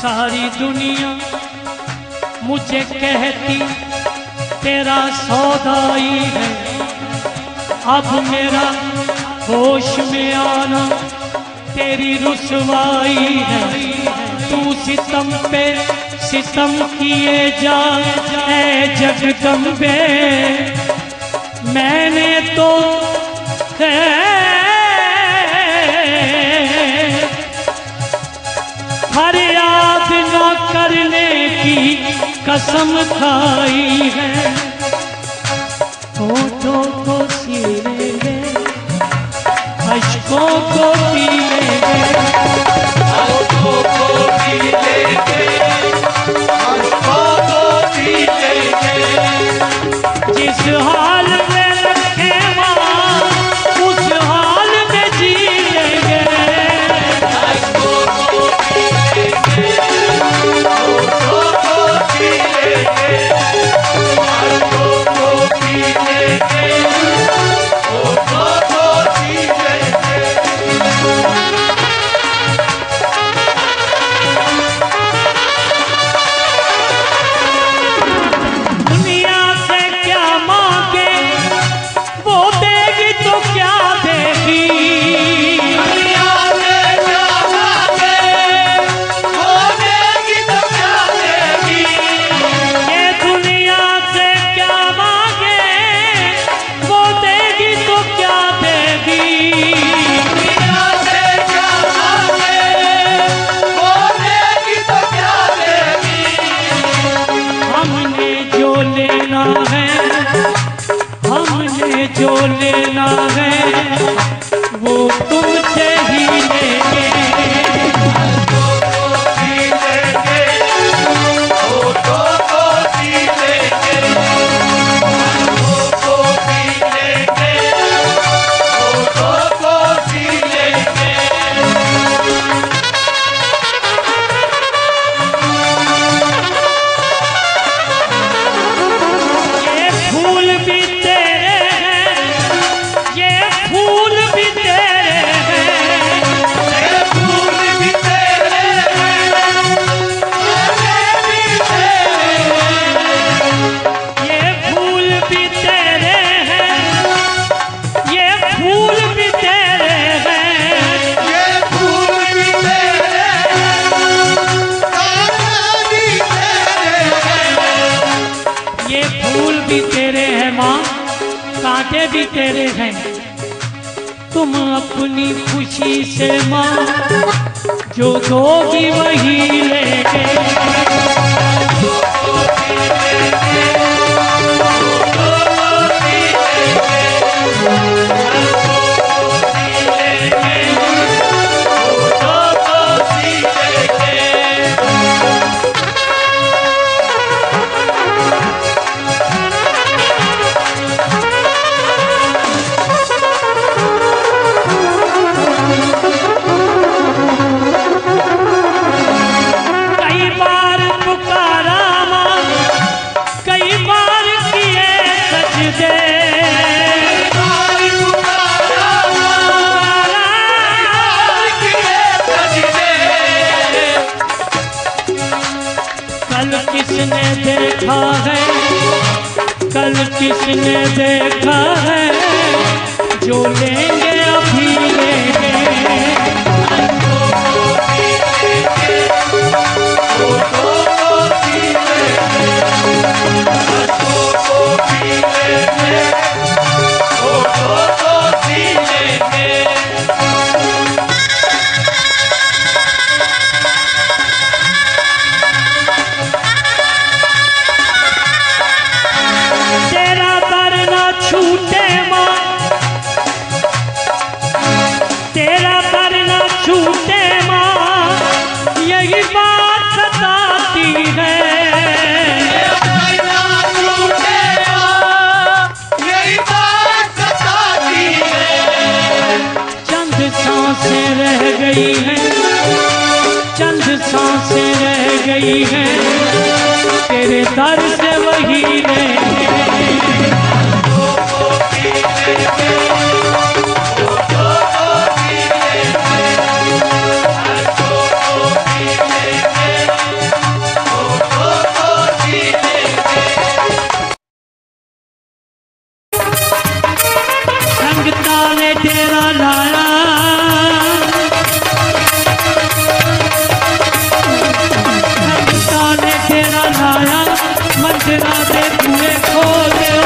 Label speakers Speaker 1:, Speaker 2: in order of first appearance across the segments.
Speaker 1: सारी दुनिया मुझे कहती तेरा सौदाई है, अब मेरा होश में आना तेरी रुसवाई है। तू सितम पे सितम किए जा ऐ जगदम्बे, मैंने तो फरियाद न करने की कसम खाई है। होठों को सी लेंगे, अश्कों को पी लेंगे,
Speaker 2: होठों को पी लेंगे, अश्कों को पी लेंगे।
Speaker 1: जिस हाल में रखे माँ उस हाल में जी लेंगे।
Speaker 2: अश्कों को पी लेंगे, होठों को पी लेंगे, अश्कों को पी लेंगे, होठों को पी लेंगे।
Speaker 1: दुनिया से क्या मांगे वो देगी तो क्या देगी।
Speaker 2: दुनिया से क्या मांगे वो देगी तो क्या देगी।
Speaker 1: ये दुनिया से क्या मांगे वो देगी तो क्या देगी।
Speaker 2: दुनिया से क्या मांगे वो देगी तो क्या देगी।
Speaker 1: हमने जो लेना है, हमने जो लेना है वो तुमसे ही लेंगे।
Speaker 2: अश्कों को पी लेंगे, होठों को पी लेंगे, अश्कों को पी लेंगे, होठों को पी लेंगे।
Speaker 1: ये फूल भी तेरे हैं, ये फूल भी तेरे हैं,
Speaker 2: ये फूल भी तेरे हैं, ये भी तेरे हैं।
Speaker 1: ये फूल भी तेरे हैं, ये फूल भी तेरे हैं।
Speaker 2: ये फूल भी तेरे हैं, कांटे भी तेरे हैं।
Speaker 1: ये फूल भी तेरे हैं माँ, कांटे भी तेरे हैं। तुम अपनी खुशी से माँ जो दोगी वही लेंगे। कई बार पुकारा माँ, कई बार किए सजदे।
Speaker 2: बारी पुकारा, बारी किए सजदे।
Speaker 1: कल किसने देखा है, कल किसने देखा है जो लेंगे अभी लेंगे।
Speaker 2: होठों को पी लेंगे, अश्कों को पी लेंगे, होठों को पी लेंगे।
Speaker 1: तेरा दर ना छूटे माँ, तेरा दर ना छूटे माँ, यही बात सताती है।
Speaker 2: यही बात सताती है।
Speaker 1: चंद सांसें रह गई हैं, चंद सांसें रह गई हैं, तेरे दर से वही लेंगे।
Speaker 2: होठों को पी लेंगे,
Speaker 1: मंदिरा दे बूहे खोल दियो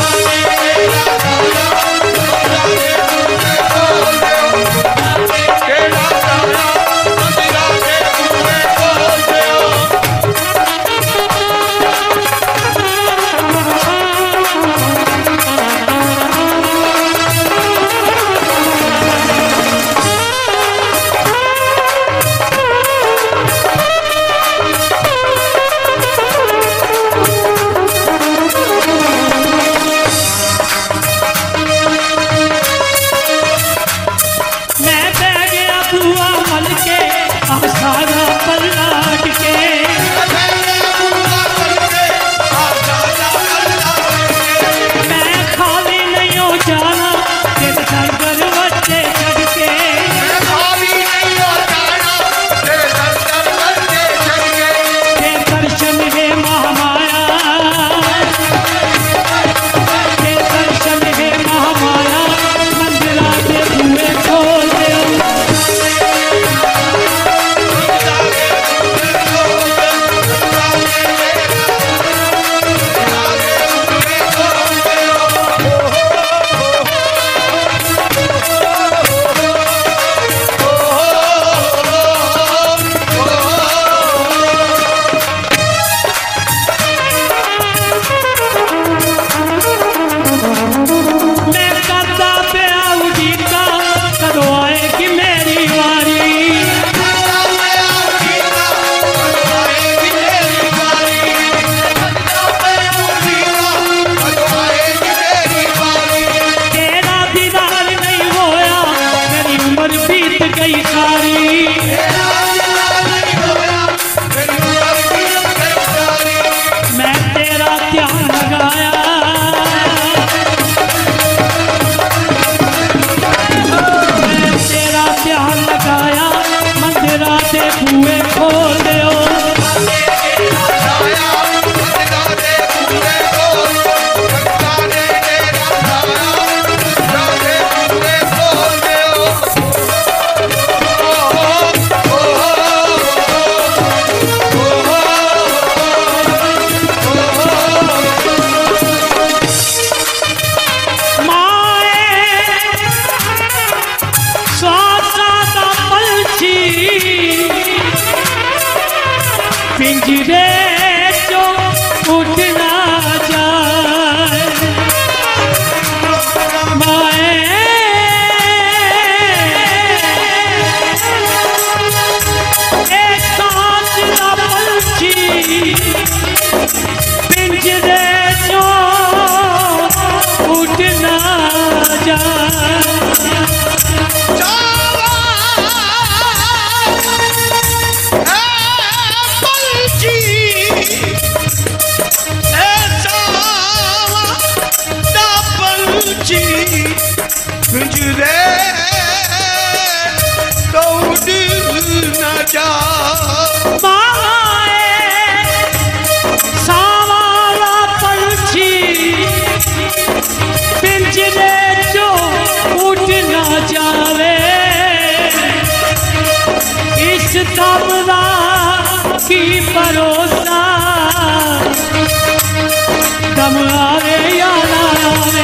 Speaker 1: पिंजरे जो उठ ना जाए माए एक सांस ना पंछी पिंजरे जो उठ ना जाए
Speaker 2: पिंजरे तो उड़ न जा
Speaker 1: सावाला पंछी पिंजरे जो उड़ न जावे इस तमना की भरोसा दम आवे या ना आवे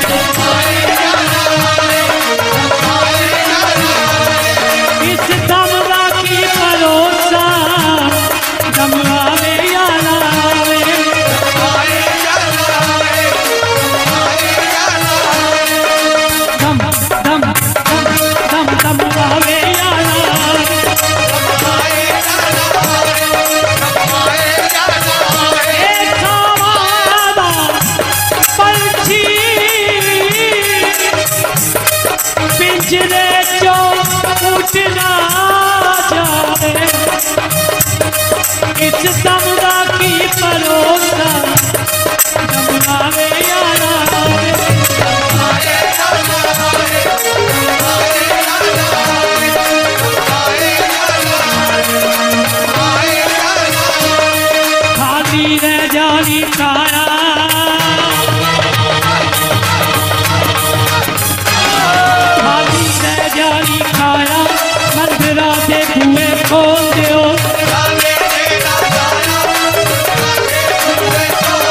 Speaker 1: इस दमरा की भरोसा दम आवे या ना आवे दम दम दम दम दम आवे या ना आवे एक सावाला पंछी पिंजरे जो उठ ना जाए इस दमरा की भरोसा दम आवे या ना आवे खाली रह जानी काया खाली रह जानी काया मंदिरा दे बूहे खोल दियो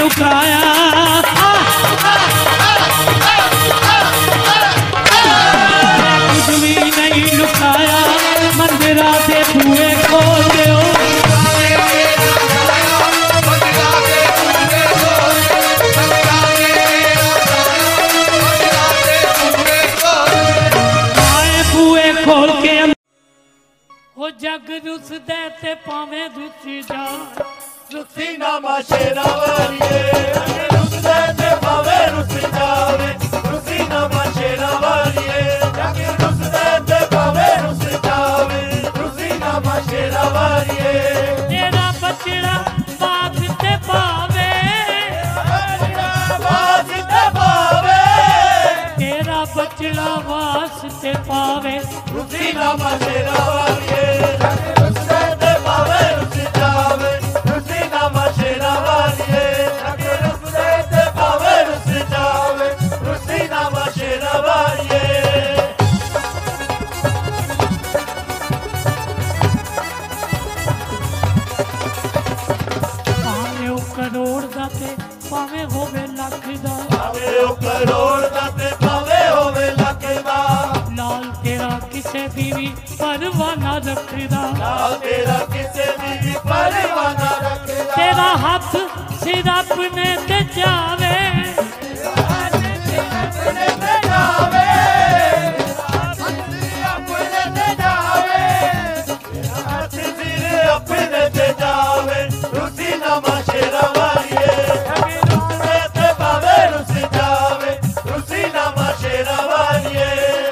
Speaker 1: लुकाया, कुछ भी नहीं लुकाया, मंदिरा से बुए खोल दो। आए बुए खोल के हो जग रुस दे ते पावे रुसी जा,
Speaker 3: रुसी ना माशेरा वारिये, रुस दे ते पावे रुसी जावे, रुसी ना माशेरा वारिये, रुस दे ते पावे रुसी जावे, रुसी ना माशेरा वारिये।
Speaker 1: तेरा बचड़ा बात ते पावे,
Speaker 3: बात ते पावे,
Speaker 1: तेरा बचड़ा वास ते पावे,
Speaker 3: रुसी ना माशेरा वारिये, रुस दे ते पावे रुसी जावे, रुसी ना माशेरा वारिये, रुस दे ते पावे रुसी जावे, रुसी ना माशेरा वारिये।
Speaker 1: पावे ओ करोड़ दा ते पावे होवे लख दा,
Speaker 3: पावे ओ करोड़ दा ते पावे होवे लख दा,
Speaker 1: लाल तेरा किसे भी परवाह ना रखदा,
Speaker 3: लाल तेरा किसे भी परवाह ना रखदा,
Speaker 1: तेरा हाथ सिर अपने ते जावे,
Speaker 3: अपने ते जावे, अपने ते जावे, हाथ सिर अपने ते जावे, रुसी ना माशेरा वारिये, रुसी ते पावे रुसी जावे, रुसी ना माशेरा वारिये।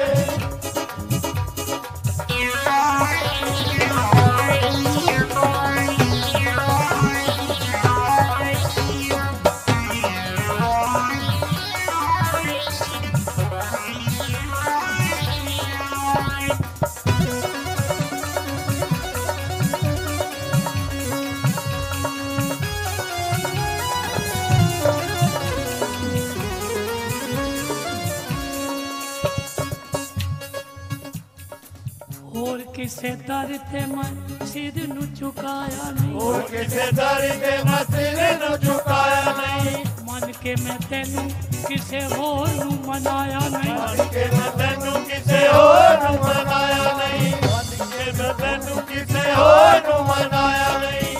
Speaker 1: और किसे दर ते मैं सिर नु झुकाया नहीं,
Speaker 3: और किसे दर ते मैं सिर नु झुकाया नहीं,
Speaker 1: मन के मैं तेनू किसे होर नु मनाया नहीं,
Speaker 3: मन के मैं तेनू किसे होर नु मनाया नहीं, मन के मैं तेनू किसे होर नु मनाया नहीं।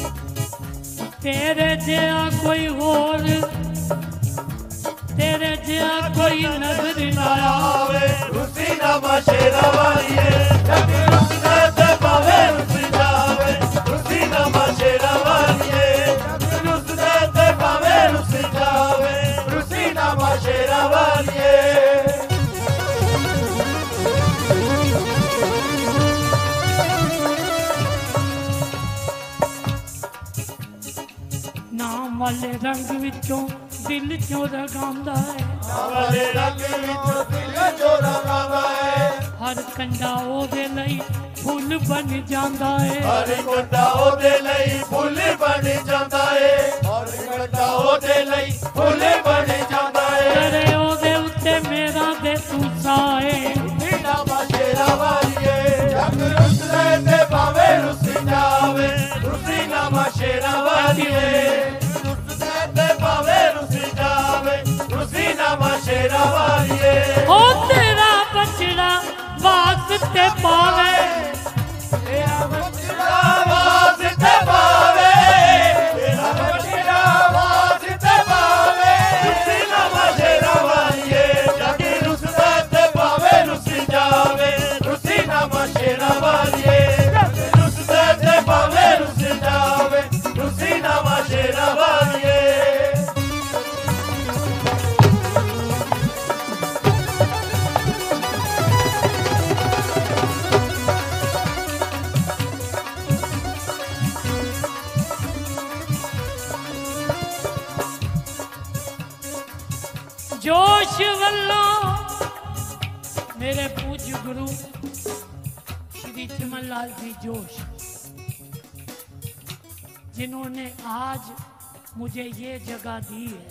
Speaker 1: तेरे जिया कोई होर, तेरे जिया कोई नजर ना
Speaker 3: आवे, रुसी ना माशेरा वारिये, रुस दे ते पावे रुसी जावे, रुसी ना माशेरा वारिये, रुस दे ते पावे रुसी जावे, रुसी ना माशेरा वारिये।
Speaker 1: नाम वाले रंग विचों दिल चों रगांदा है,
Speaker 3: वाले रंग विचों दिल चों रगांदा है,
Speaker 1: हर कंडा ओदे लई फुल बन जांदा है,
Speaker 3: हर कंडा ओदे लई फुल बन जांदा है, हर कंडा ओदे लई फुल बन जांदा है।
Speaker 1: तेरे ओदे उत्ते मेरा दे तू साए,
Speaker 3: ना माशेरा वारिये, रुस दे ते पावे रुसी जावे, रुसी ना माशेरा वारिये, रुस दे ते पावे रुसी जावे, रुसी ना माशेरा वारिये।
Speaker 1: ओ तेरा बचड़ा वास्ते पावे,
Speaker 3: तेरा बचड़ा वास्ते पावे, तेरा बचड़ा वास्ते पावे, रुसी ना माशेरा वारिये, जाके रुस दे ते पावे रुसी जावे, रुसी ना माशेरा वारिये, रुस दे ते पावे रुसी जावे, रुसी ना माशेरा वारिये।
Speaker 1: जोश वल्लों मेरे पूज्य गुरु श्री चिमन लाल जी जोश, जिन्होंने आज मुझे ये जगह दी है।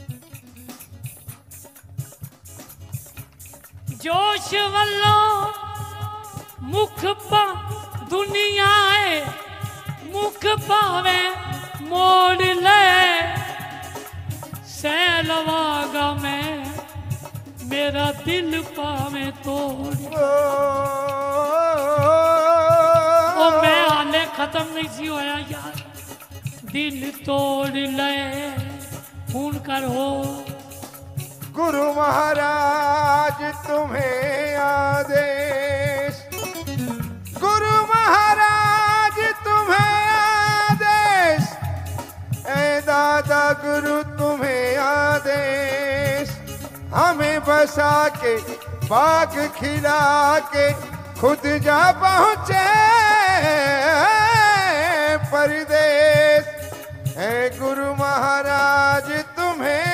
Speaker 1: जोश वल्लों मुख पा दुनिया है, मुख पावे मोड़ ले, लवागा मैं मेरा दिल पावे तोड़ ओ मैं हाले खत्म नहीं सी होया यार दिल तोड़ ले खून कर हो
Speaker 3: गुरु महाराज तुम्हें आदेश गुरु महाराज तुम्हें आदेश ए दादा गुरु तुम्हें आदेश हमें बसा के बाग खिला के खुद जा पहुँचे परदेश है गुरु महाराज तुम्हें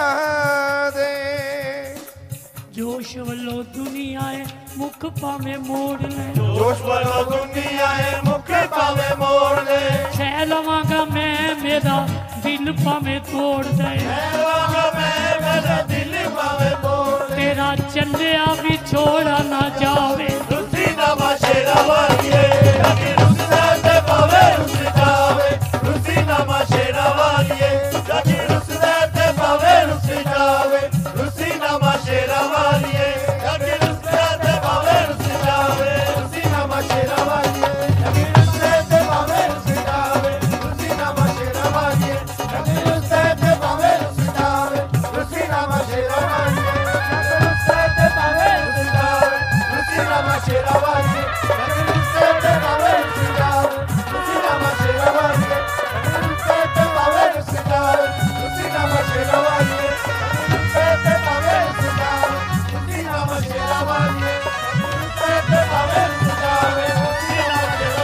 Speaker 3: आदेश
Speaker 1: जोश वालो दुनिया है मुख पावे मोड़ ले
Speaker 3: जोश वालो दुनिया है मुख पावे मोड़ ले
Speaker 1: छह लवांगा मैं मेरा दिल पावे तोड़ दे
Speaker 3: मेरा दिल पावे मोड़
Speaker 1: तेरा चलिया भी छोड़ा ना जावे
Speaker 3: रुसी ना माशेरा वालिए जाके रुसदा ते पावे रुस जावे रुसी ना माशेरा वालिए जाके रुसदा ते पावे रुस जावे रुसी ना माशेरा वालिए जाके रुसदा ते पावे रुस जावे रुसी ना माशेरा वालिए जाके रुसदा ते पावे रुस जावे रुसी ना माशेरा वालिए जाके रुसदा ते पावे रुस जावे रुसी ना माशेरा वालिए जाके रुसदा ते पावे रुस जावे रुसी ना माशेरा वालिए जाके रुसदा ते पावे रुस जावे रुसी ना माशेरा वालिए जाके रुसदा ते पावे रुस जावे रुसी ना माशेरा वालिए जाके रुसदा ते पावे रुस जावे रुसी ना माशेरा वालिए जाके रुसदा ते पावे रुस जावे रुसी ना माशेरा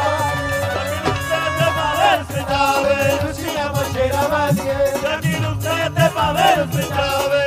Speaker 3: वालिए जाके रुसदा ते पावे रुस जावे रुसी ना माशेरा वालिए जाके रुसदा ते पावे रुस जावे